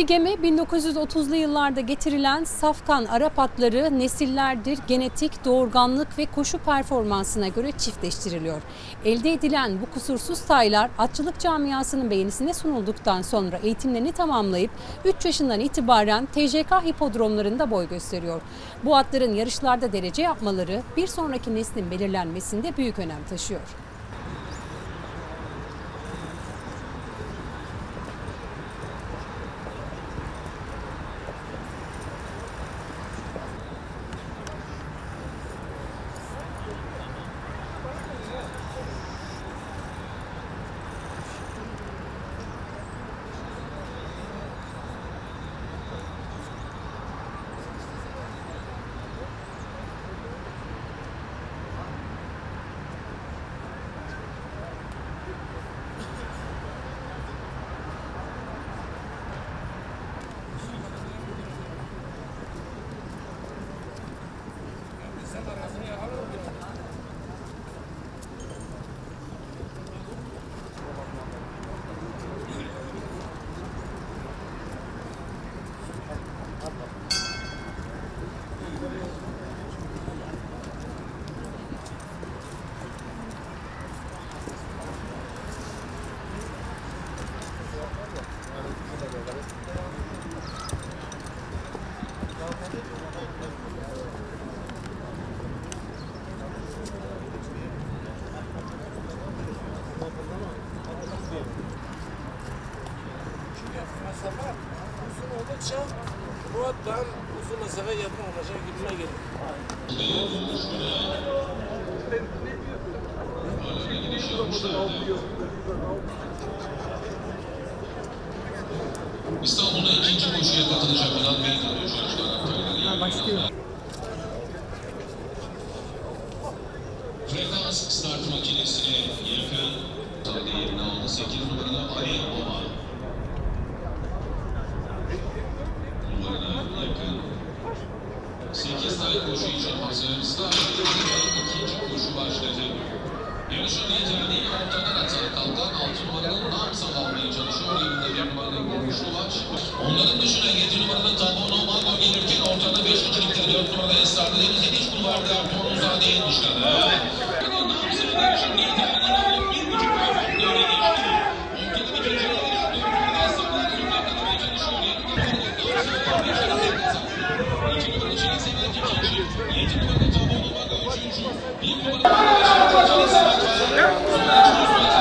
Etigeme 1930'lu yıllarda getirilen safkan Arap atları nesillerdir genetik, doğurganlık ve koşu performansına göre çiftleştiriliyor. Elde edilen bu kusursuz taylar atçılık camiasının beğenisine sunulduktan sonra eğitimlerini tamamlayıp 3 yaşından itibaren TCK hipodromlarında boy gösteriyor. Bu atların yarışlarda derece yapmaları bir sonraki neslin belirlenmesinde büyük önem taşıyor. Mesafe uzun oldukça bu at daha uzun mesafe yakın olacak gibime geliyor. İstanbul'da ikinci koşuya katılacak olan meydan yarışlarından başlıyor. Frekans start makinesine yakın değerini aldı 8 numaralı Ali Baba. Numarına yakın 8 tane koşu için hazır. Start ikinci koşu başladı. Yarışın liderliği ortadan atan kalkan 6 numaralı Namsal almaya çalışıyor. Elinde 1 numaralı Gümüşlü var. Onların dışına 7 numaralı Tabon Omago gelirken ortada 5. ligde 4 numaralı Esrar'da Deniz Ediş Bulvar'da Ertuğrul Uzade'ye dışladı. Namsal yarışın liderliğini alıp 1,5 boyutunda öne geçti. Ortada ikinci yarış 4 numaralı Esrar'dan sonuna katmaya çalışıyor. 2 numaralı Çelik Sevinç ikinci. 7 numaralı Tabon Omago üçüncü. 1 numaralı Çelik Sevinç